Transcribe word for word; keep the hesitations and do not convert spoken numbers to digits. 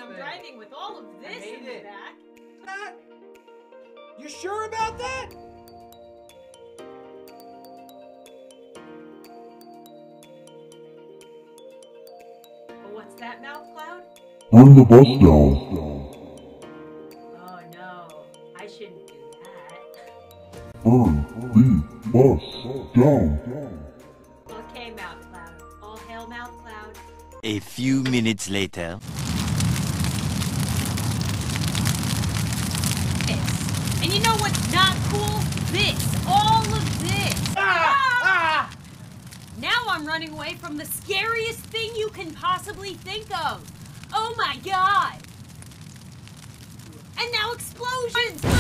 I'm thing. driving with all of this in the it. back. That? You sure about that? Well, what's that, MouthCloud? Bring the bus down. Oh no, I shouldn't do that. Burn the bus down. Okay, MouthCloud. All hail MouthCloud. A few minutes later. This. And you know what's not cool? This. All of this. Ah! Ah! Now I'm running away from the scariest thing you can possibly think of. Oh my god. And now explosions.